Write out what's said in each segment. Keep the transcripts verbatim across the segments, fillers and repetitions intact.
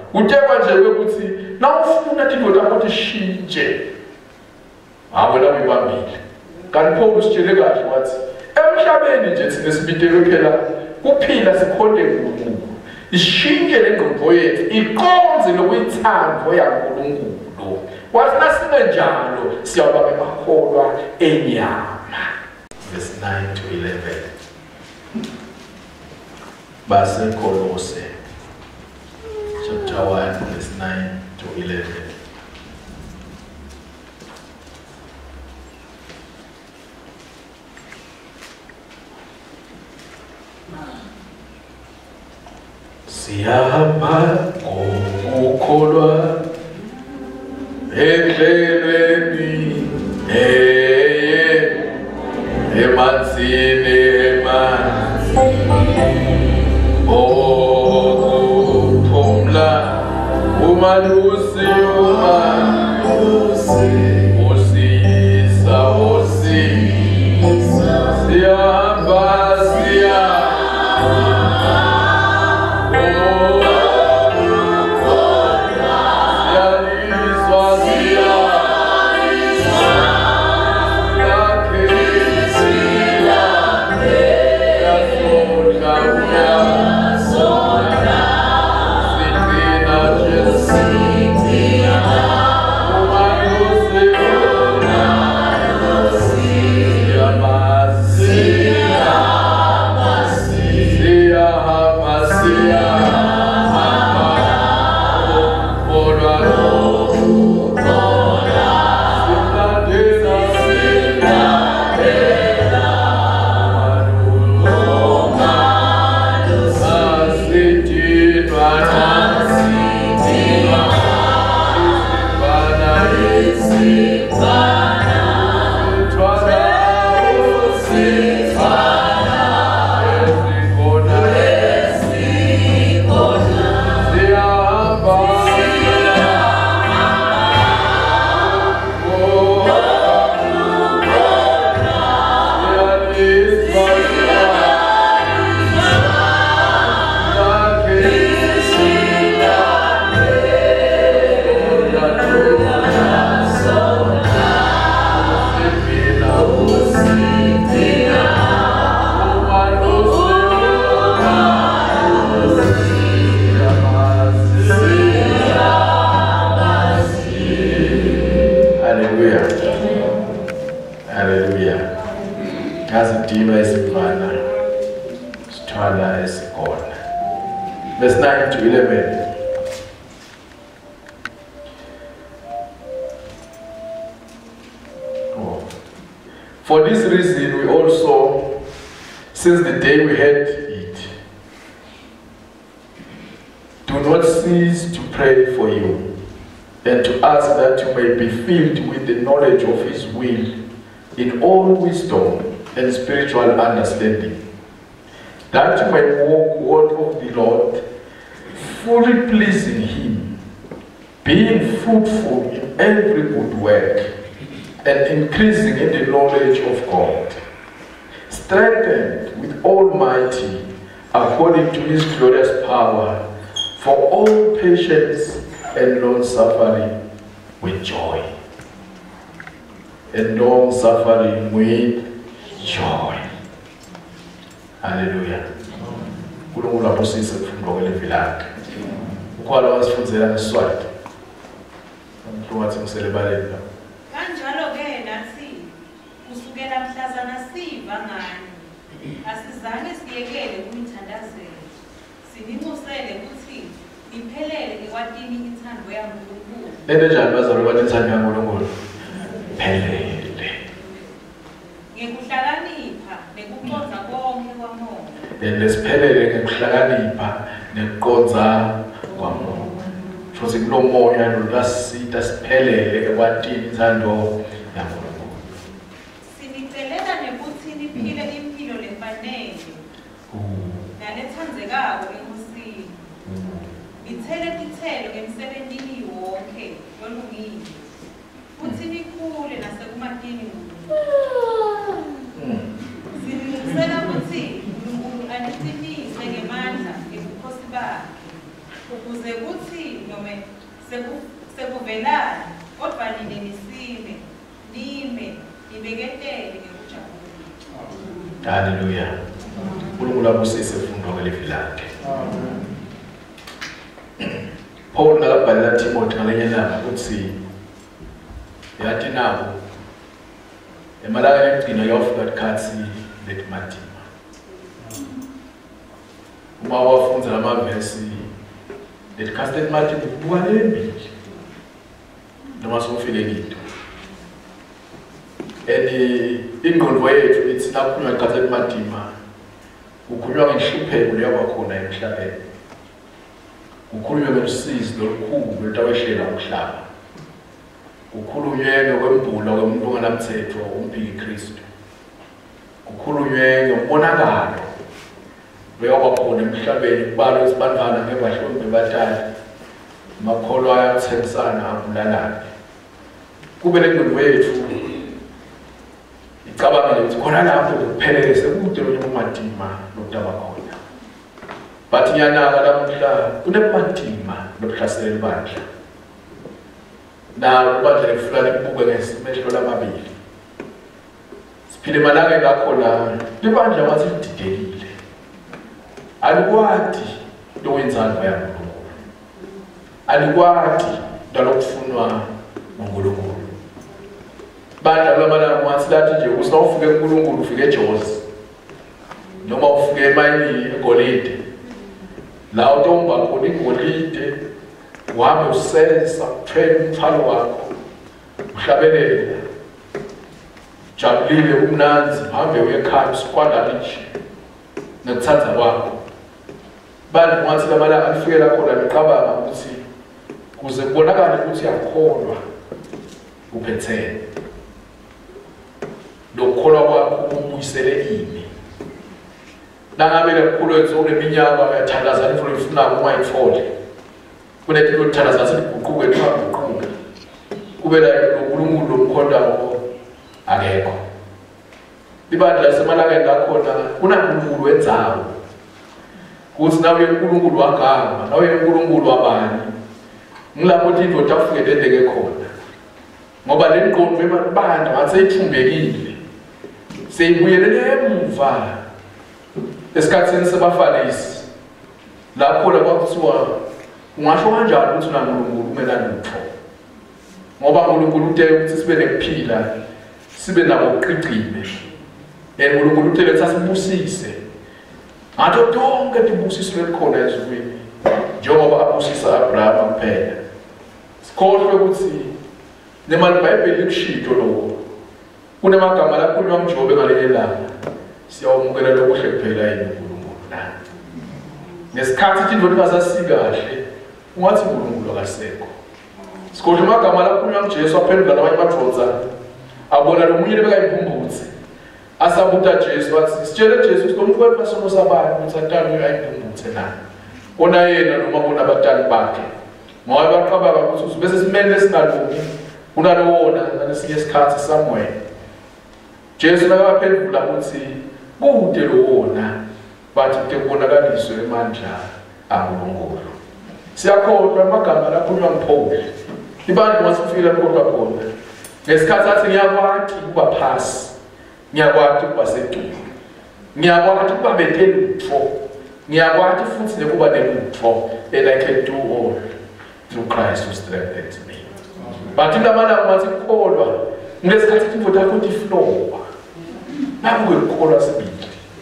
utekwa nje ukuthi nawufuna into lakho tishintshe hawe la uyibambile kanti Paul usitshele kahle wathi emhlabeni nje thina sibitele phela kuphila sikhonde kuNkulunkulu ishintshe lengqondo yethu iqonze lokuyithando yaNkulunkulu wathi nasine njalo siyaba bemakholwa enyama. Verse nine to eleven. Base Kolose chapter one verse nine to eleven. Siyahamba ngokukholwa endleleni eye emanzini emanzini okuphumla umalusi umalusi usisa usisa siyahamba siyahamba Verse nine to eleven. Oh. For this reason we also, since the day we heard it, do not cease to pray for you and to ask that you may be filled with the knowledge of His will in all wisdom and spiritual understanding, that you may walk worthy of the Lord, fully pleasing Him, being fruitful in every good work, and increasing in the knowledge of God, strengthened with Almighty according to His glorious power, for all patience and long-suffering with joy. And long-suffering with joy. Hallelujah. Kulungu lapho sise mfundo kwelevila. Ukwala wasifundzela ngesiswati. Umhlu wathi ngiselebaleni. Kanjalo ke nathi kusukela mhlazana siva ngani. Asizange siyekele ukuyithandazela. Sininxusele ukuthi iphelele ekwatini ithando yaNkulunkulu. Enjani bazalwa kwathi ithando yaNkulunkulu? Phelele. Ngekuhlakanipha nekuqonza konke kwaMoya. Lesiphelele ngekuhlakanipha nekuqonza kwaMoya. Futhi kunomoya nolasita siphelele ekwatini ithando yaNkulunkulu. Sinicelela nekuthi niphile impilo lefanele. Nalethandzekako eNkosini. Ngithele tithelo emsebentini wonke olungile. Futhi nikhule nasekumatini. Sinilungisela ukuthi uNkulunkulu anithimise ngemandla ebukhosi bakhe ukuze kuthi noma seku- sekuvelani kodwa nine nisime nime nibeketele ngekujabula. Haleluya. uNkulunkulu abusise fundo ngelivi lakhe. Paul nakabhalela Timothy ngalenye ilanga uthi yathi nabo emalanga egcina yofika ikhathi lethi Matima. Uma wafunza lamavesi lethi khathi lethi Matima kubuka lembili noma sofike ngito. Eni ingqondo yethu ithi nakukhulunywa ikhathi lethi Matima kukhulunywa ngenhlupheko leyabakhona emhlabeni. Kukhulunywe ngosizi lolukhulu lwetawehlela umhlaba. Kukhulunywe ngokwembula komuntu ongenamthetho umbhiki Kristu. Kukhulunywe ngomonakalo loyabakhona emhlabeni kubalwa isibandana ngebahlombe bathathu makholwa ayathengisana abulalane. Kube lengqondo yethu icabanga ukuthi khona lapho kuphelele sekude lo Matima lokudaba khona. Bathi nyanaka lamuhla kuneMatima lokuhlasela ibandla. Na ibandla lefulani libuke ngesimehlo lamabili. Siphile malanga ngakhona libandla wathi lididekile. Alikwati lokwenzanga yaNkulunkulu. Alikwati lokufundwa nguNkulunkulu. Bandla lamalanga wathi lathi nje usawufike kuNkulunkulu ufike eJozi. Noma ufike emayini eGolide. La utomba khona igolide uhambe usenza uthwele umthwalo wakho uhlabelele jabulile umnanzi uhambe uye ekhaya usikwanda nje nokuthatha kwakho. Bantu ngathi lamalanga afikela khona niqabanga ukuthi kuze kubonakale ukuthi yakholwa uphethene lokholwa kwakho umbuyisele ini. Nangabe lekhulu ezone iminyaka uyathandazana into efuna uma ithole. Kunethi lokuthandaza sikuquke nqaquke. Kube la uNkulunkulu lomkhonda akekho. Libandla semalanga ngakhona kunaNkulunkulu wenzayo. Kuthi nawe uNkulunkulu wagama, nawe uNkulunkulu wabani. Ngilapho ukuthi indoda afike dedeke khona. Ngoba le ngqondo ebandla ngathi seyithumbekile. Seyibuyelele emuva. Esikhathini sebafalisi lapho la kwakuthiwa ungasho kanjani ukuthi uNkulunkulu umelana notho. Ngoba uNkulunkulu uthe ukuthi sibe nekuphila sibe nabo uqiqime. uNkulunkulu uthe ukuthi asibusise. Ngathi tonke tibusiso lekhona ezweni njengoba abusisa Abraham kuphela. Sikhohlwe ukuthi nemali iBhayibheli likushito lokho. Kunemagama lapho uNjobe ngalenye ilanga. Siyawumukela lokuhle kuphela yini uNkulunkulu na. Ngesikhathi into lingasasiki kahle ungathi uNkulunkulu akasekho. Sikhohle amagama lapho uNjesu aphendula nabanye badrodza. Abona lo munye bekayiphumbuthe. Asabuta Jesu wathi sitshele Jesu ukuthi umuntu wepasono sabani ukuthi atani uyayiphumbuthe na. Ona yena noma bona abatali bakhe. Ngoba baqabaka ukuthi bese simele lesingalungi unalowona ngesinye isikhathi somewhere. Jesu nakaphendula ukuthi kude lowona bathi kubonakaliswe emandla aNkulunkulu. Siyakholwa amagama lapho uNgiphohle. Ibantu masifika lokho khona. Ngesikhathi athi ngiyakwathi kuba phasi. Ngiyakwathi kuba sedumo. Ngiyakwathi kuba bethelutho. Ngiyakwathi futhi nekuba nelutho and I can do all through Christ who strengthens me. Bathi lamana mathi kholwa ngesikhathi imvula yakho iflow. Nakuwe ukholwa sibili.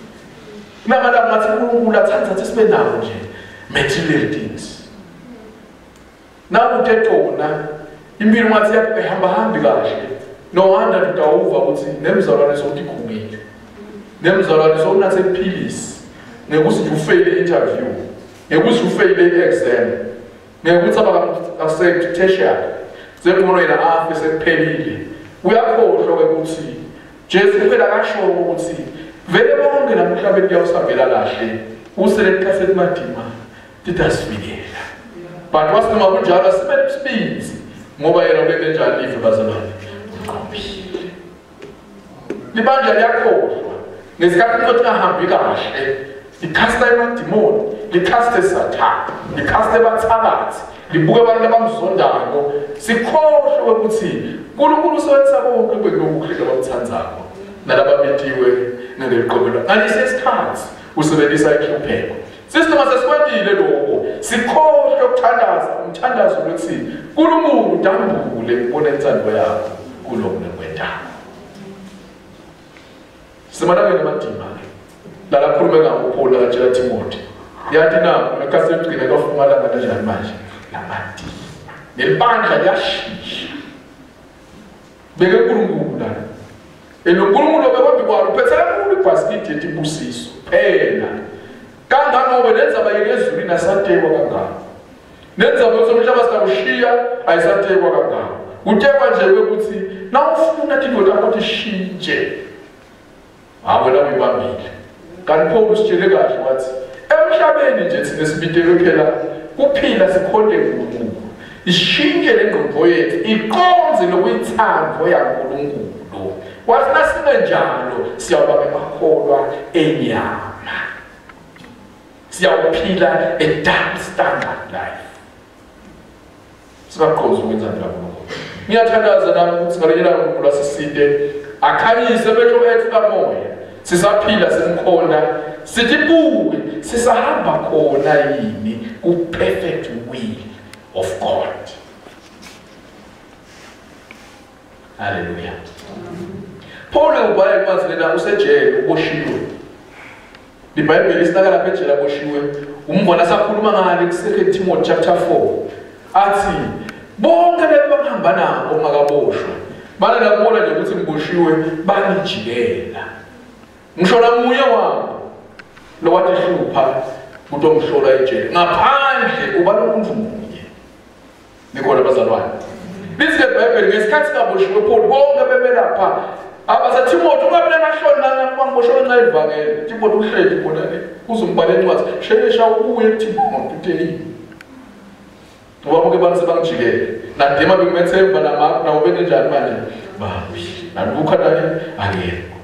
Namala mathi uNkulunkulu athanda ukuthi sibe nawo nje material things. Nawu tetona impilo ngathi yakubehamba hambi kahle. No wonder tutawuva ukuthi nemzalwane sokukhumile. Nemzalwane sokunathe iphilisi. Ngekuthi ufail interview. Ngekuthi ufail exam. Ngekuthi abaka accept tertiary. Sekubona yena afi sekuphelile. Uyakhohlwa ukuthi Jesu phela kasho ukuthi vele bonke namhlabeni kuyawusambela kahle. Usele ekhaseni Matima tidasifikela. But wasinoma kunjalo sibe sibinzi ngoba yena ubeke njalo ife bazalwane. Libandla liyakhohlwa. Ngesikhathi ukuthi ahambi kahle, likhasta emadimoni, likhasta eSathane, likhasta ebathakathi, Ngibuka abantu abamzondayo sikhohlwe ukuthi uNkulunkulu usenza konke bekulokhu abamthandayo nalaba betiwe ngeliqobelo ngalesikhathi usebenzisa ihlupheko. Sister masesikwendile lokho sikhohlwe ukuthandaza umthandazo ukuthi uNkulunkulu udambule ubone intsando yakho kuloko nekwendayo. Simanake namadimba la la khulume ngakho Paul akatshela Timothy yathi na ngakase ugcina lofumana kanjani manje lamadi nelibandla liyashisha beke uNkulunkulu la elonkulunkulu obekwabi kwalo phethela umuntu ibhasket ethi busiso phela kanganobe nenza bayeke ezulwini asatekwa kangaka nenza bezomhlaba sikushiya ayisatekwa kangaka utekwa nje ukuthi na ufuna indoda yakho ishintshe abona uyibambile kanti Paul usitshele kahle wathi emhlabeni nje thina sibiteke phela kuphila sikhonde uNkulunkulu ishintshe lengqondo yethu iqonze lokuyithando yaNkulunkulu wathi nasime njalo siyaba bemakholwa enyama siyawuphila a double standard life sibaqoza ukwenza njalo ngiyathandaza nami ukuthi ngalelela uNkulunkulu asisinde akhanyise bethu ethu kamoya sisaphila simkhona sithi buke sisahamba khona yini ku perfect will of God. Hallelujah. Paul ubhale kwazi lena usejele uboshiwe. IBhayibheli isinaka lapha ejele uboshiwe umbona sakhuluma ngale ku Second Timothy chapter four athi bonke labo bahamba nabo makaboshwe bana labona nje ukuthi ngiboshiwe banijikela ngishona munye wabo lo wathi hlupha kuto ngishona ejele ngaphandle uba nomuntu munye nikhona bazalwane bithi leBhayibheli ngesikhathi kaboshiwe Paul bonke bebelapha abaza Timothy ungabe nashona ngangiboshiwe nxa ivangeli Timothy uhleli khona le uzombhala encwadi shesha ubuye kuTimothy utheni ngoba bonke bantu sebangijikele nadima bekumethemba namakho nawo benenjani manje babi nalukho naye akekho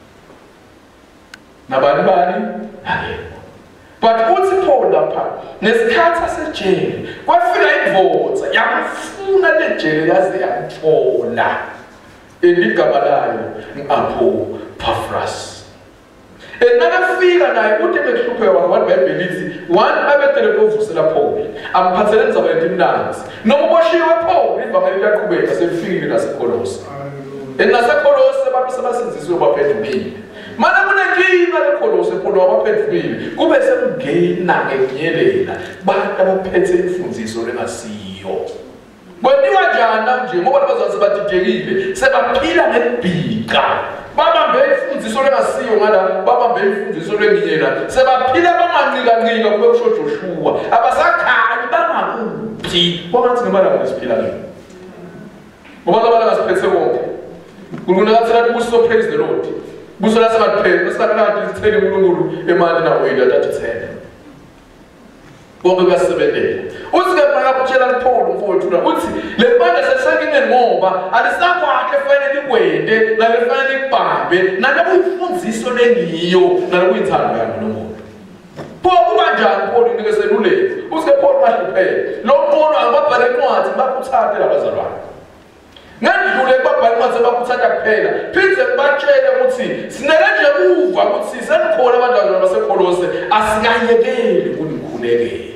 nabani bani akekho but uthi Paul lapha nesikhathi asejele kwafika ivoza yamfuna lejele yaze yamthola eligama layo u-Epaphras enakafika naye uthi bekuhlupheka wabantu beBhayibheli lithi one abetele kovusela Paul amphathele ndzaba yentimnanzi noma uboshiwe Paul ivangeli liyaqhubeka sefikile naseKolose enaseKolose abantu sebasenzisiwe baphendukile mana kunenkinga leKolose Paul wabaphendukile kube sekungena ngenyelela bantu abaphethe imfundiso lengasiyo kwendiwa njani nje ngoba abazali sebadidekile sebaphila ngebhika babambe imfundiso lengasiyo ngala babambe imfundiso lenginyela sebaphila bangancika-ncika kube kusho Joshua abasakhanyi bangakuthi kwangathi ngemali ngesiphila ke ngoba abantu ngasiphethe konke uNkulunkulu nakathela ubuso praise the Lord buso la sengaphela sekangathi sithele uNkulunkulu emali nawo idatha thele bonke kuyasebenzela uthi ke mara kutshela Paul umfowethu uthi le banda sesekine ngoba alisakwakhe fanele likwende nalefanele likubambe nalokuyimfundiso lengiyo nalokuyithanda kaNkulunkulu Paul kubanjani Paul unike seluleke uthi ke Paul mahluphele lo mqono angababhala incwadi bakuthathe labazalwane ngandlule babhala incwadi bakuthatha kuphela phindze batshele ukuthi sinele nje uva ukuthi senikhona abantwana baseKolose asikayekeli ukunikhulekela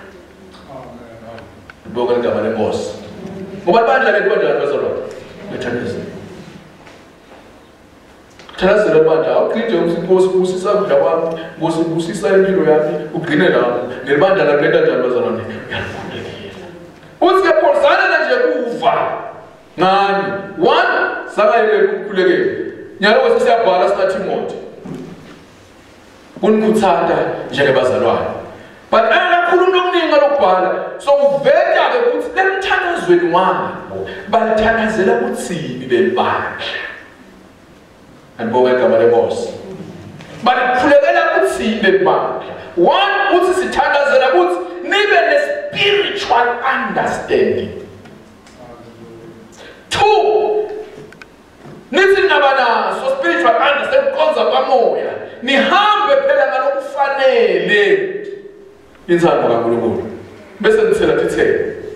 Boga ngama lenkosi ngoba bandla lento kanjani bazalwane lethanisa Thanazela bandla awuqinde umsinkosi ubusisa kudla kwami ngosi ubusisa impilo yami ugcine lapho nelibandla la lenta njani bazalwane yalikhulekela uthi ke Paul sana nje kuva ngani one sakayeke ukukhulekela nyalo wese siyabhala sina Timothy kunikuthanda njengebazalwane but akakhuluma okuningi lokubhala so uveta ke ukuthi lemthandazweni wabo balithandazela ukuthini lelibandla andibonga igama lenkosi balikhulekela ukuthini lelibandla one uthi sithandazela ukuthi nibe ne-spiritual understanding two nithi nabanaso spiritual understanding konza kwamoya nihambe phela ngalokufanele inzalo kaNkulunkulu bese nithela thithele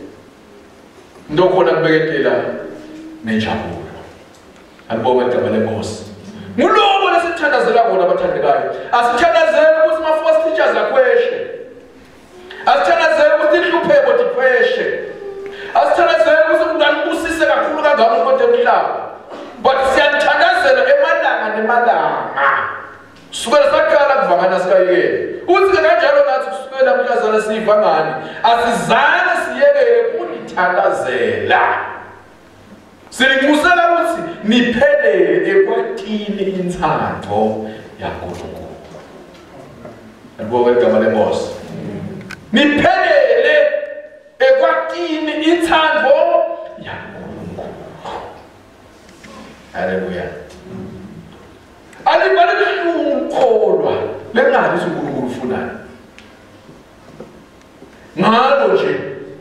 ndokhona kubeketela nenjabulo. Alibonga igama lenkosi. Ngulobo lesithandazela bona abathandekayo. Asithandazele ukuthi ama-false teachers akweshe. Asithandazele ukuthi ihlupheko dikweshe. Asithandazele ukuthi umntwana ubusise kakhulu kangaka ukodwa emhlaba. But siyathandazela emalanga nemalanga. Sukela sakhala kuvangana sikayekele. Uthi kanjalo nathi kusukela mhlazana siyivangani. Asizange siyekele ukuthandazela. Silinxusela ukuthi niphelele ekwatini inthando yaNkulunkulu. Alibonga igama lenkosi. Niphelele ekwatini inthando yaNkulunkulu. Hallelujah. Alibaleke ukukholwa lengathi uNkulunkulu ufunani. Ngalo nje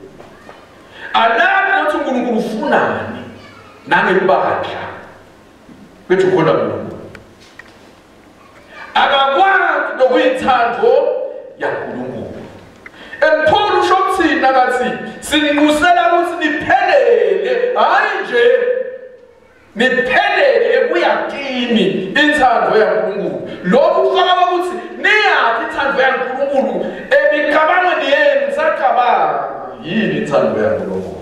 alazi ukuthi uNkulunkulu ufunani. Nangebandla bethu khona uNkulunkulu akakwazi lokuyithando yaNkulunkulu. Empholo usho ukuthini akathi sininqusela ukuthi niphelele hayi nje niphelele ekuyakini inthando yaNkulunkulu. Lokhu kufaka ukuthi niyakhe inthando yaNkulunkulu emicabangweni yenu sacabanga yini inthando yaNkulunkulu.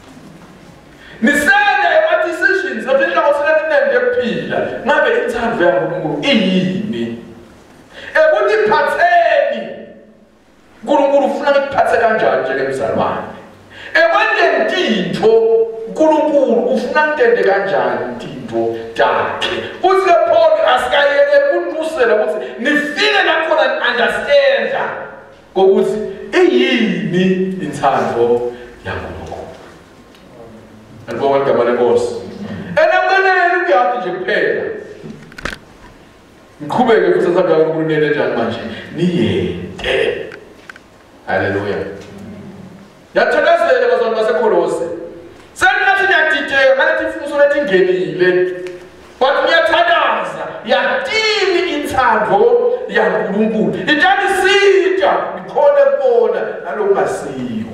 Nisele ema-decisions abenhloko selethinende ekuphila ngabe inthando yaNkulunkulu iyini. Ekuthi phatheni uNkulunkulu ufuna ukuphatha kanjani njengemzalwane. Ekwenzeni into uNkulunkulu ufuna ukutende kanjani into takhe. Uthi Paul asikayele kunqusela ukuthi nifike nakhona understand ukuthi iyini inthando yaNkulunkulu. Alibonga igama lenkosi. Enamkaneni kuyathi nje kuphela. Ngiqhubeke futhi sasabeka uNkulunkulu njani manje niyede. Hallelujah. Yathandazela bazalwane baseKolose. Sengathi niyadideka ngalethi imfuso lethi ingenile. But ngiyathandaza yatini inthando yaNkulunkulu. Itani sitha ikhona kubona nalokungasiyo.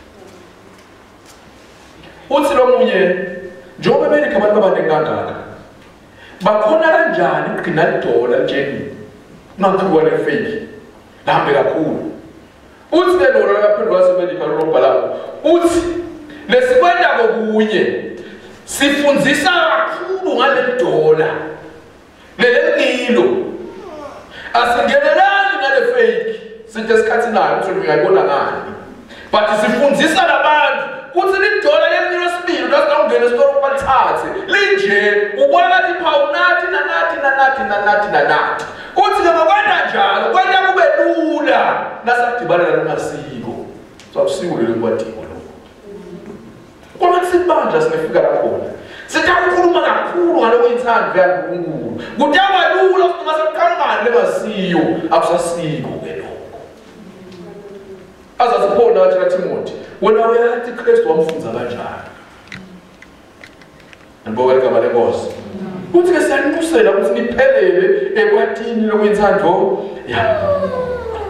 Uthi lo munye njengoba benika abantu abaningi kangaka bakhona kanjani ukugcina idola njeni ngakhuwa le fake lahambe kakhulu. Uthi ke lo laphendwa wasemelika lo bhalako uthi lesikwenda kokunye sifundzisa kakhulu ngale dola lelengilo asingenelani ngale fake sithi esikhathini nayo ukuthi ngiyayibona ngani but sifundzisa labantu kuthi lidola lelingilo sibili lasingena esitolo balithathe linje ubona ngathi phawu nathi nanathi nanathi nanathi nanathi. Uthi ke ngokwenda njalo kwenda kube lula nasadibana nalomasiko sakusiko lelo kwatiko lokho. Kwathi sibanja singefika lakhona sitakhuluma kakhulu ngaloko inthando yaNkulunkulu kutaba lula uma sekuqangana lemasiyo akusasiko ke lokho. Azaziphona wathi kaTimothy wena uyathi Kristu wamfunza kanjani. Alibonga igama lenkosi. Uthi ke siyanqusela ukuthi niphelele ekwatini lokwinthando yaNkulunkulu.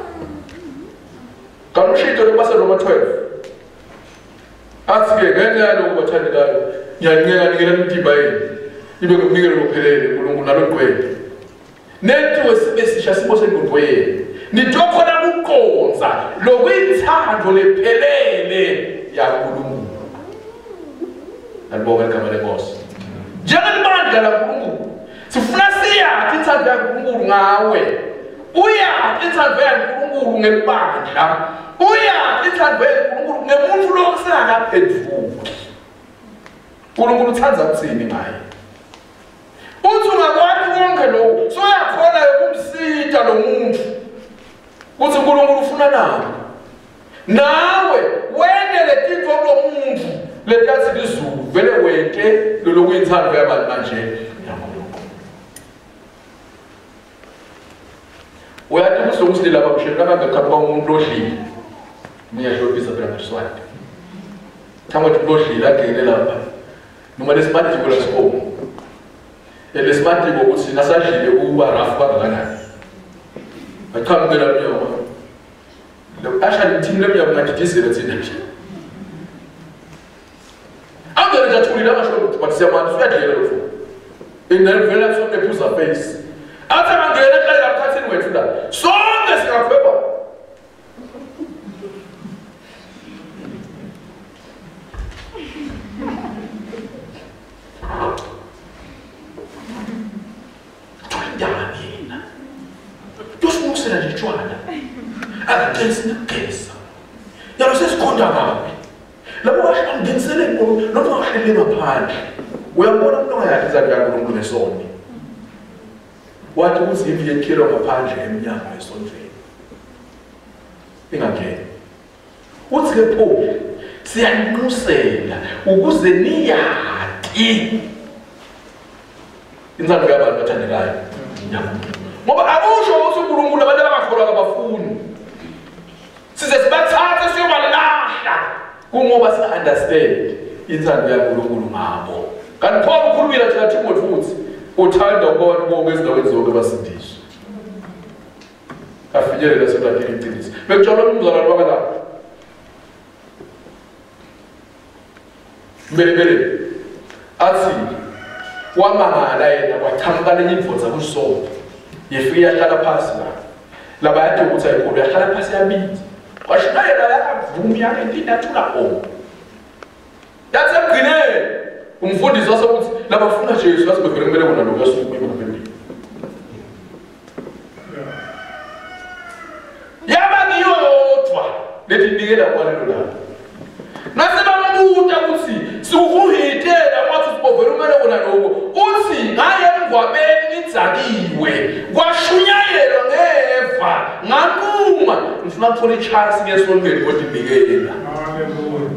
Kanushito lebasa Roma twelve. Athi ke ngenxa lokho bathandekayo ngiyancela nikela imithimba yenu ibe ngumnikelo lophelele uNkulunkulu nalogcwele. Nethiwe sibe sisha sibo sengqondweni. Nitokhona ukuqonza lokwinthando lephelele yaNkulunkulu. Alibonga igama lenkosi. Njengelibandla laNkulunkulu sifuna siyathi inthando yaNkulunkulu ngawe. Uyathi inthando yaNkulunkulu ngebandla. Uyathi inthando yaNkulunkulu ngemuntu lo osengakaphenduki. uNkulunkulu uthanda ukuthini ngaye. Uthi ungakwazi konke lokho soyakhona ukumsitha lo muntu. Uthi uNkulunkulu ufuna nani? Nawe wendele tinto lo muntu letathi lizulu vele wente lokuyinthando yabantu manje yaNkulunkulu. Uyathi ukusongisile lapha kushela kangakhapha umuntu odlile. Ngiyahlobisa phela ngeswati. Thanga ukuthi lodlile agele lapha. Noma lesimatiko lasikomo. Elesimatiko ukuthi nasadlile kuba rafu kangakanani. Akhambela mnyama. Lo asha lithini lemnyama ngadidizela thina nje. ngiyathulile angasho but siyamanje uyadlela lo mfo inevela sonke phuza face athi angangena ehlala laphathini wethu la sonke singaphepha Twandanina Dosmusela nje tshwana akagesi nokugesa yalo sesikhonda kabi labo basho angenisele ngo noma ngahlele ngaphandle uyabona umuntu ongayakhe izandla kaNkulunkulu nesoni wathi ukuthi impi yekhelo ngaphandle eminyango esondweni ingangeni uthi ke pho siyanqusela ukuze niyati inzalo yabantu bathandekayo ngoba akusho ukuthi uNkulunkulu abantu abakholwa abafuni size sibathathe siyobalahla kungoba si understand inzalo yaNkulunkulu ngabo kanti Paul ukhulumile thina Timothy futhi uthanda ukubona bonke ezindaweni zonke basindiswe afinyelela sebadini iqiniso bekujalo umzalwane wakala mbelebele athi wamangala yena waqhamuka lenye imvodza kusonto yefika yahlala phansi la laba yade ukuthi ayikhulu yahlala phansi yabithi washayela yakavumi yake into yathula o yathi emgcineni umfundisi wasokuthi labafuna Jesu basibekele kumele bona lokho yasuku emaphendeni yaba ngiyo yodwa lethi nikela kwalelo la nasebambuta ukuthi sikuhitela wathi sibovela kumele bona lokho uthi ngaye emgwabeni nidzakiwe kwashunyayelwa ngeva nganquma ngifuna ukuthola ichance ngesontweni kodwa inikela haleluya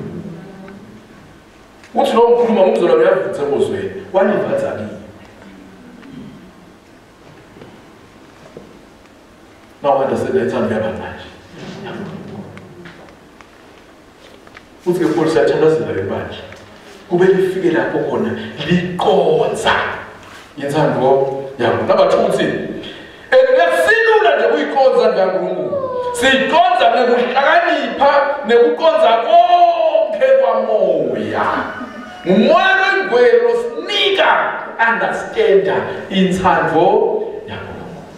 uthi lo mkhuluma ngomzolo uyavutha ngozweni wanivatha kimi now understand that and never manje uthi ke Paul siyathandazela lebandla kube lifike lapho khona liqonza inzando yabo nabathuthi ekusilula nje uyiqonza kaNkulunkulu siyiqonza ngekuhlakanipha nekuqonza konke kwamoya umoya wengwelo sinika understanda inzando yabo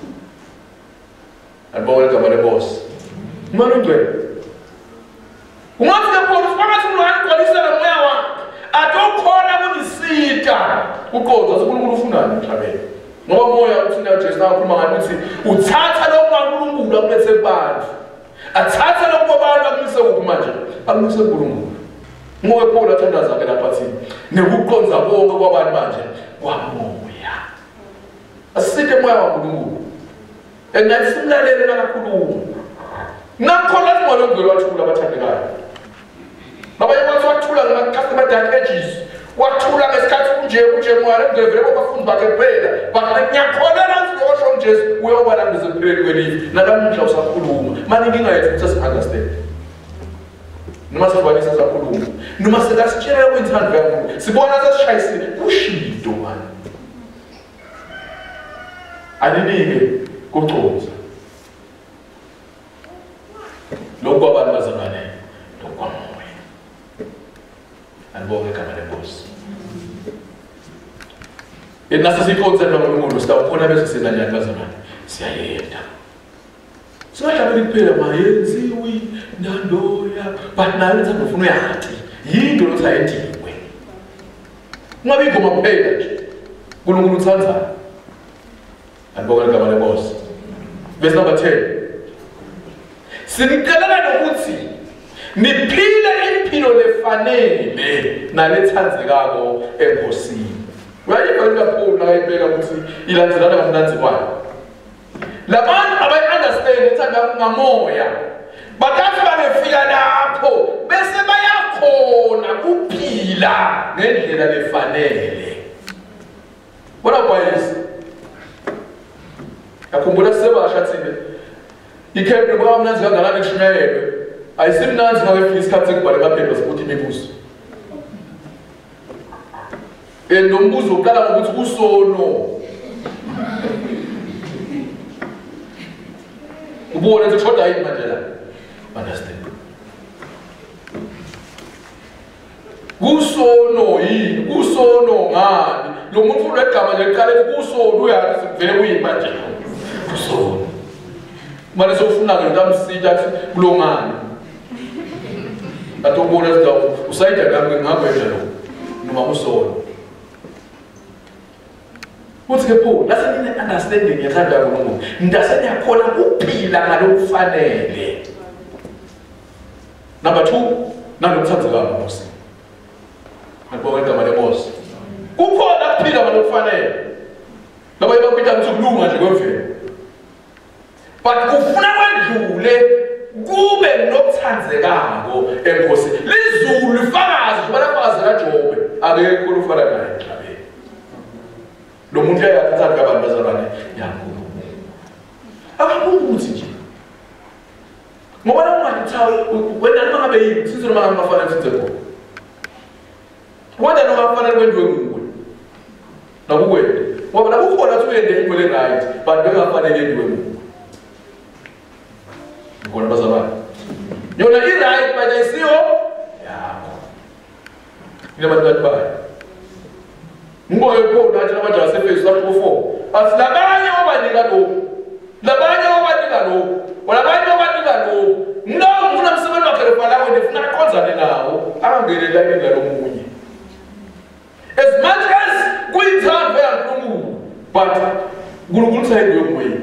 albona kamane boss umoya wengwelo ungathi Paul siphakathi ngiyaqalisela umoya wakhe atokhona kunisita uqonza uNkulunkulu ufunani emhlabeni ngoba moya uthi na Jesu nakhuluma ngathi uthatha lokho kaNkulunkulu akulethe kubantu athatha lokho kwabantu akulise kuphi manje akulise kuNkulunkulu ngoba Paul athandaza ke lapha thini nekuqonza konke kwabantu manje kwamoya asike moya kaNkulunkulu engathi simlalele kakhulu nakhola singolo ngelo wathula abathandekayo nabanye bathi wathula ngama-customer datages wathula ngesikhathi kunje kunje moya ngevele bafundi bakhe kuphela bakanyakholela siyosho uJesu uyoba la ngizempilweni kwelifa nalamuhla usakhuluma manje inkinga yethu ukuthi si-understand noma sibonisa sakhuluma noma sekasitshela kwinthando kaNkulunkulu sibona sesishayisile kushido manje aninike kuconza lokho kwabantu bazangane lokwamoya andibonge igama lenkosi enase sikonze noNkulunkulu sitawukhona bese sina njani bazangane siyayenda singadlameli kuphela mayenziwi ndandoya but nayo nthanda ufuna uyathi yinto lothi ayediwe ungabe ingoma kuphela nje uNkulunkulu uthandayo andibonge igama lenkosi verse number ten sinikelela nokuthi niphile impilo lefanele nalethandzekako enkosini uyayiva kaPaul nakayibeka ukuthi ilandzelana kamnanzi kwayo labantu abayi-understand ethanda ngamoya bakathi bangefika lapho bese bayakhona kuphila ngendlela lefanele bona kwayisi yakhumbula sisebasha thine ikhephe kwa mnanzi kangakanani kushunyayelwe ayisimnanzi ngakefika isikhathi sekubhale amaphepha sikuthi imibuzo and nombuzo uqala ngokuthi usono ubone ukuthi shoda yini manje la understand kuso kusono yini kusono ngani lo muntu ufuna igama nje liqale kusono uyathi vele uyini manje kusono manje sofuna ke ntamsitha kulongani atobona sidawu usayida ngami ngihamba njalo noma kusono uthi ke pho lase nine understanding yathanda uNkulunkulu ndase ngiyakhona ukuphila ngalokufanele. Number two, nalokuthandzeka ngoMose. Ngibona igama leMose. Kukhona ukuphila ngalokufanele. Laba yabapita ukuthi kulunga nje kwemvelo. But kufuna kwendlule kube nokuthandzekako eNkosi. Lizulu lifakazi kubana fakazi kaJobe akekho ufana naye emhlabeni. Lo muntu uyathatha abantu bazalwane yaNkulunkulu. Akabuthi nje. Ngoba la ungayithawi wena noma ngabe yini sizo noma ngafana size khona. Wena noma ngafana kwenziwe nguwe. Nakuwena. Ngoba la kukhona ukuthi uyende into le right but bengafanele yenziwe nguwe. Ngibona bazalwane. Yona i right but ayisiyo yakho. Ile bantu bathi bayi. Ngoye khona athi abantu basefesu chapter four. Asilabanye obanika lokho. Labanye obanika lokho. Walabanye obanika lokho. No ngifuna umsebenzi wakhe refala wena ufuna akhonzane nawo angangene la into lomunye. As much as kuyithando yaNkulunkulu but uNkulunkulu uthayile yomoya.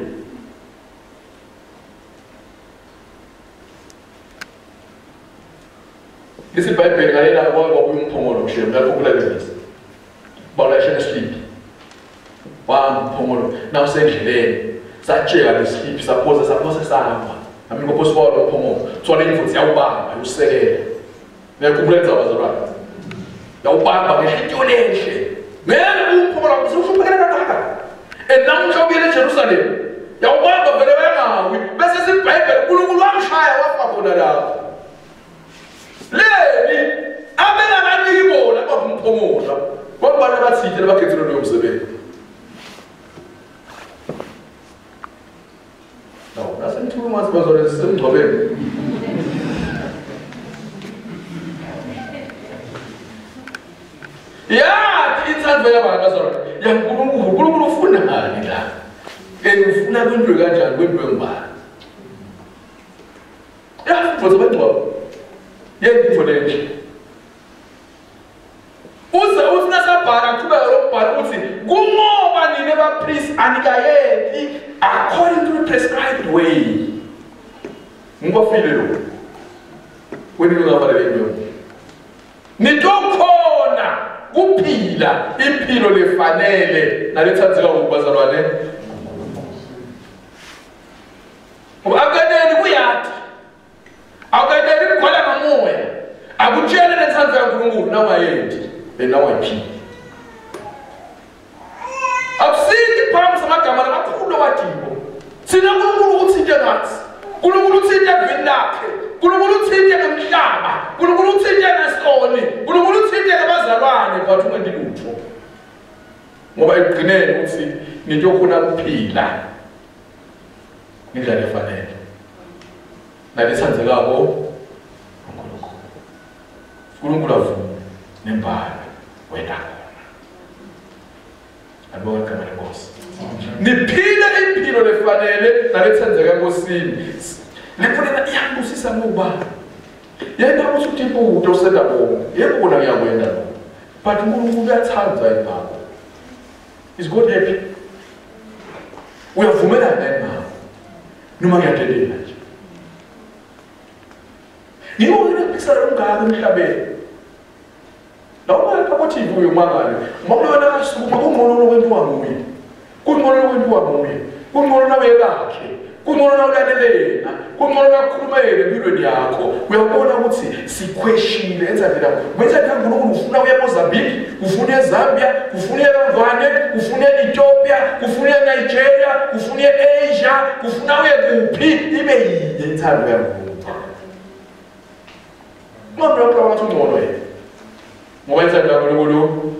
Lesi Bible ngalela kwaba kuyumphongolo kushiya lapho kulalelisa. Bawulayishene sleep. Wamphongolo na usendleleni. Satsheka lesleep saphoza saphoza sahamba. Ami ngophosa kwalo phongolo. Thwala imfuthi yawubamba usekela. Nekublenza bazalwane. Yawubamba ngehliziyo lenhle. Ngeke umphongolo usuphekela kangaka. Enamhla ubuyele eJerusalem. Yawubamba vele bayangawi. Bese siBhayibheli uNkulunkulu wamshaya wafa khona lapho. Leli abengabaniki bona bakumphongola. Kwabana bathithe labakhethelo lo msebenzi. No, that's in two months bazalwane sisemgcobeni. Yeah, ithando yabantu bazalwane. YaNkulunkulu, uNkulunkulu ufuna ngani la? And ufuna kwento kanjani kwento ngibani? Yeah, futhi abangcwabo. Yengitho lenhle. Uze ufuna sabhala qhubeka lokubhala ukuthi kungoba nine ba priest anikayephi according to the prescribed way. Ngibafile lo. Wena ungabalele into. Nitokhona kuphila impilo lefanele nalethatheka ukubazalwane. Ngoba akadeni kuyathi. Akadeni kukhona ngamoya. Akutshela lethatheka kaNkulunkulu nawayendi. Benawaphi. Akusithi phambi samagama lamakhulu wathimbo. Sina uNkulunkulu uthinte ngathi. uNkulunkulu uthinte evini lakhe. uNkulunkulu uthinte ngemhlaba. uNkulunkulu uthinte ngesoni. uNkulunkulu uthinte ngabazalwane but ungendi lutho. Ngoba ekugcineni uthi ninto yokhona kuphila. Ngendlela efanele. Nalithandzekako uNkulunkulu. uNkulunkulu avuma nembala wena khona. Abonke kama lenkosi. Niphile impilo lefanele nalithandzeka enkosini. Lefanele iyabusisa ngoba yena usuthi imputo usenda bonke. Yebo kona kuyakwenda lo. But uNkulunkulu uyathanda impilo. Is God happy? Uyavumelana naye noma ngiyadelela nje. Ngiyona ngiphisana ungaka emhlabeni. Lawa phakathi kuyo mangale. Mabona kasuku kungcono lokwenziwa nguye. Kungcono lokwenziwa nguye. Kungcono nawe yakhe. Kungcono nawulalela. Kungcono nakhulumele empilweni yakho. Uyabona ukuthi siquestionile enza phela. Wenza kanti uNkulunkulu ufuna uye eMozambique, ufuna eZambia, ufuna eRwanda, ufuna eEthiopia, ufuna eNigeria, ufuna eAsia, ufuna uye kuphi ibe yinye inthando yaNkulunkulu. Mama lokho wathi ungcono yena. Ngoba inthando kaNkulunkulu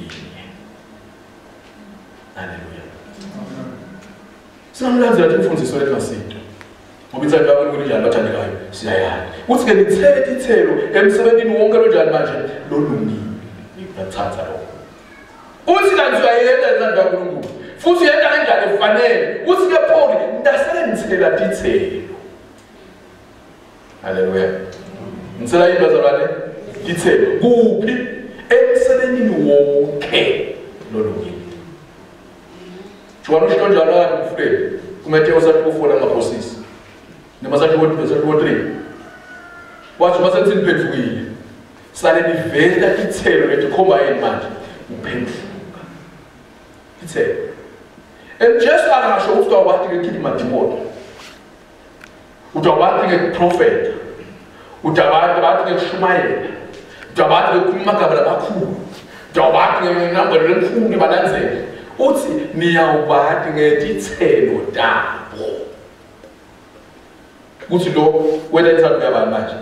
haleluya. Sinamlandzela imfundiso yethu ngasinto. Ngoba inthando kaNkulunkulu njalo bathandekayo siyayala. Uthi ke nithele ithelo emsebenzini wonke lonjani manje lolungile. ngiyathatha lokho. Uthi kanti uyayenza izandla kaNkulunkulu. Futhi uyenza kanjani efanele. Uthi ke Paul ndasele ngithela dithelo. Haleluya. Ngitsela ibazalwane dithelo. Kuphi? Emsebenzini wonke lolunye. Jwana usho njalo la kufrele. Kumethe usathi ufuna amaphosisi. Nemasathi wo three. Wathi masenze niphendukile. Sale nivela ithelo letikhomba yini manje. Uphenduka. Ithelo. And just angasho ukuthi wathi ngekhipha madimoni. Utawathi ngeprofeta. Utawathi bathi ngeshumayela. Utawathi ngekhuluma ngabala bakhulu. Utawathi ngenambolo lemfundo balandzele. Uthi niyawubathi ngedithelo tabo. Uthi lo wena ithando yabantu manje.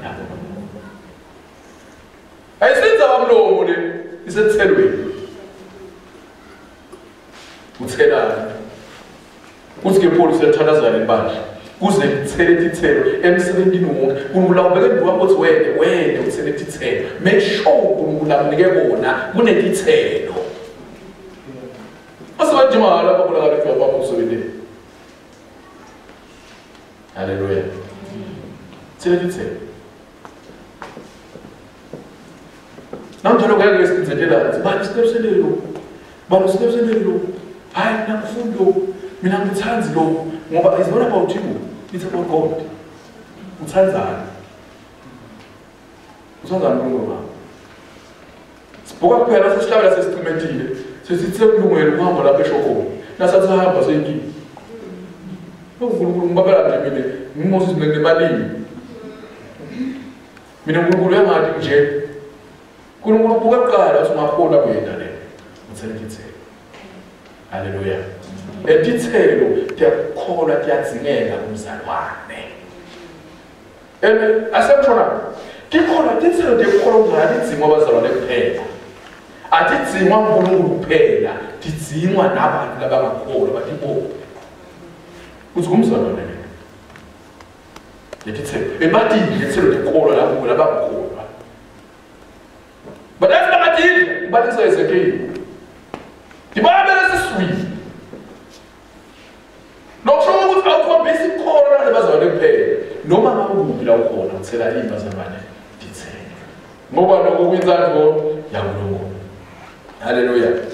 Ayisenza bamlomo le isethelweni. Uthelana. Uthi ke Paul usethandazana ibandla. Kuze ngithele ithelo emsebenzini wonke. Unkulunkulu ubeke ndiwa ukuthi wena wena uthele ithelo. Make sure unkulunkulu amnike bona kunetithelo. Asabantu mala bakula ngale kwa baba usobele. Haleluya. Thele ithelo. Namjalo ngeke ngisenzela bani siqebiselelo. Bani siqebiselelo. Hayi nakufundo. Mina ngithanzi lo ngoba it's not about you. It's about God. Uthanzana. Uthanzana ngoba. Sibuka kuphela sesihlabela sesiqimetile. Sesithe kulungelo kuhamba lapha eshokho. Nasathi hamba seyinki. uNkulunkulu ngibabela nje mina ngimoses nginemalini. Mina uNkulunkulu yangathi nje uNkulunkulu buka kuqala uthi ungakhona kwena le. Ngithele ngithele. Haleluya. Edithelo tiyakholwa tiyadzingeka kumzalwane. Ene asemthona tikholwa tithelo tikholwa ngani idzingwa abazalwane kuphela. Atidingwa uNkulunkulu kuphela, tidingwa nabantu labangakholwa batibo. Uthi kumzalwane le. Edithelo ebathi edithelo tikholwa lapho labangakholwa. But that's not what it is. But it's a key. The Bible is sweet. No show what our basic core and the bazar pay. No man will be out on and say that he was a man. It's no one who wins that go. Yamu. Hallelujah.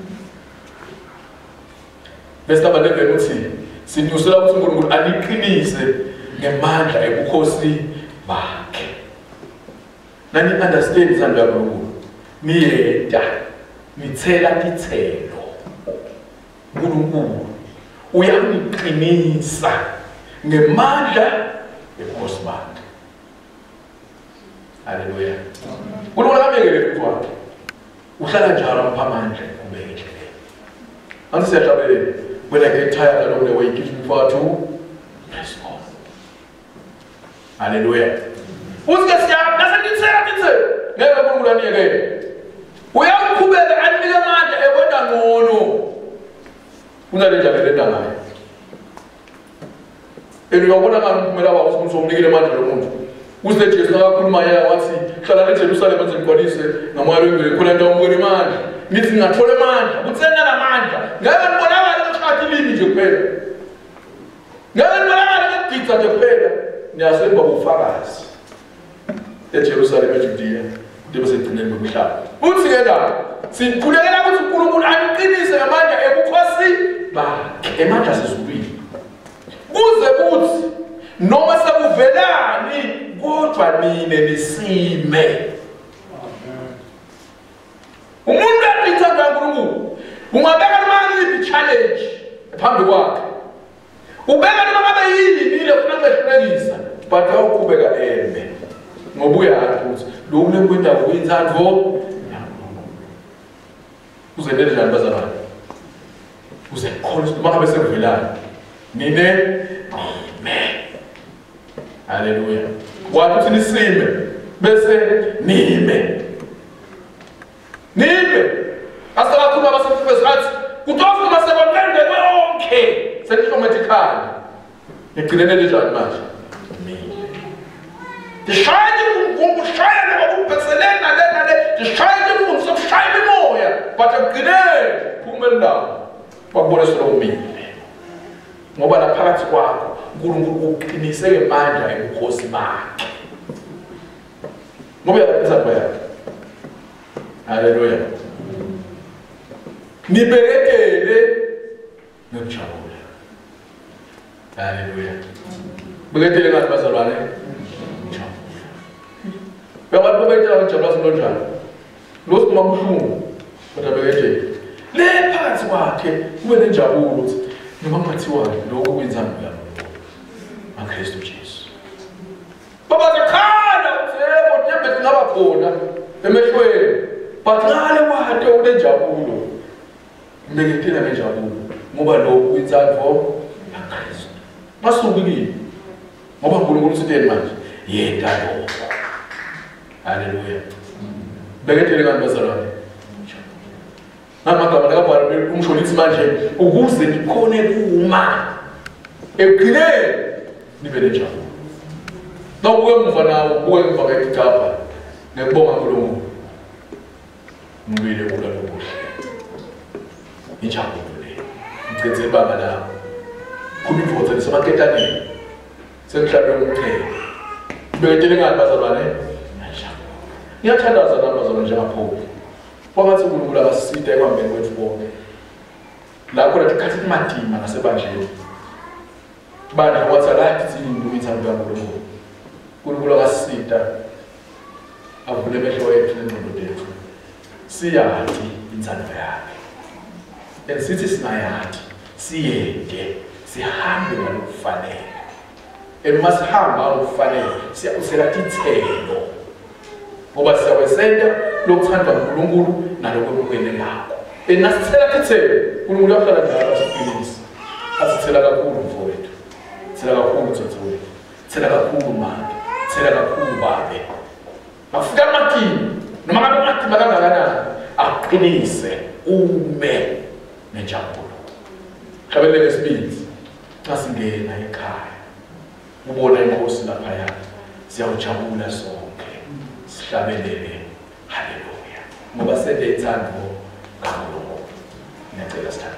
Besta badebe nuti. Sinyusela uThungulu aliqinise ngemandla ebukhosi bakhe. Nani understand izandla kaNkulunkulu. Niyeda nithela ithelo. uNkulunkulu uyaniqinisa ngemandla ebukhosi bakhe. Haleluya. uNkulunkulu akabekele ukuthi uhlala njalo ngaphamandla kubeke. Anti siyahlabelela. When I get tired along the way, it gives me power to press on. Hallelujah. Who's going to say, that's a good say, never go to any again. We have to be the enemy of man, and we don't know. We don't know. We don't know. And we are going to go to the house, so we need a man to the moon. Who's the chase? Now, I put my hair, what's it? Shall I let Jerusalem and police? No more, we couldn't do a man. Meeting a total man, but send a man. Never whatever I can leave you pay. Never whatever I can teach at your pay. They are saying, but fathers. The Jerusalem and Judea, they was in the name of Michal. Put together. See, put together with Kulunkulu and Kinis and Amanda, a Bukwasi, but a man just as we. Who's the woods? No matter Vela, ni go to me and they see me. Umunda titanga ngurumu. Ungabeka mali challenge phambi kwakhe. Ubeka noma yini nile ufuna ukuhlekisa, but awukubeka embe. Ngoba uyathi ukuthi lo unekwenda kwenzandvo. Uzendele njani bazalwane? Uze khona uma bese kuvelana. Nine amen. Hallelujah. Wathi nisime bese nime. Nime. Asala kuma basefuthi athi kutofu masebonende konke. Sentlomatically. Ngigcinele njani manje? Dishayile ngumshayele ngokubheselena lena le dishayile umfundisi kulenda bakubone solo umile ngoba la phakathi kwakho uNkulunkulu uqinise ngemandla ebukhosi bakhe ngoba yaphisa kwakhe. Haleluya. Nibekele ngijabule. Haleluya. Bekele ngathi bazalwane ngijabule. Babantu bethu ngijabula sinonjani. Lo sima kuhlungu kodwa bekele. Le phakathi kwakhe kube nenjabulo ukuthi noma ngathiwa lokho kwenza ngiyami uKristu Jesu. Baba zakhala uthebo nyembe ngaba khona emehlweni. But ngale kwade unenjabulo. Mbekethela nenjabulo ngoba lokho kwenza ngo uKristu. Masukile. Ngoba uNkulunkulu uthini manje? Yena lokho. Haleluya. Mbekethele kanti bazalwane. Namagama kaBhayibheli umsholithi manje ukuze nikhone kuma ekugcineni nibe nenjabulo. Nawubuye emuva nawo ubuye emuva ngekugaba nekubonga uNkulunkulu. Ngibile kula lokuhle. Injabulo le. Ngicenzela baba la. Khona imvotha lisemaketane. Sengihlabe umthele. Beketele ngani bazalwane? Ngiyathandaza nami bazalwane njengapho. Kwathi uNkulunkulu akasisita ekwambeni kwethu bonke. La khona ikhathi kumadima nasebanjeni. Bana wathi alathi izinto ithando kaNkulunkulu. uNkulunkulu akasisita avule amehlo ethu nengqondo yethu. Siyathi inzalo yakhe. Ensithi sinayathi siyeke sihambe ngalokufanele. Emasihamba ngalokufanele siyawusela ithelo. Ngoba siyawesenda lokuthandwa uNkulunkulu nalokwemukela lakho. Enasithela ithelo uNkulunkulu uyahlala njalo asiphilise. Asithela kakhulu mfowethu. Thela kakhulu tsotsowe. Thela kakhulu manje. Thela kakhulu babe. Afika amathini noma ngabe amathini kangakanani aqinise ume nenjabulo. Hlabelele ngesibindi xa singena ekhaya. Ubona inkosi lapha ya. Siyawujabula sonke. Sihlabelele. Haleluya. Ngoba sele ithando kaNkulunkulu. Ngiyacela sithande.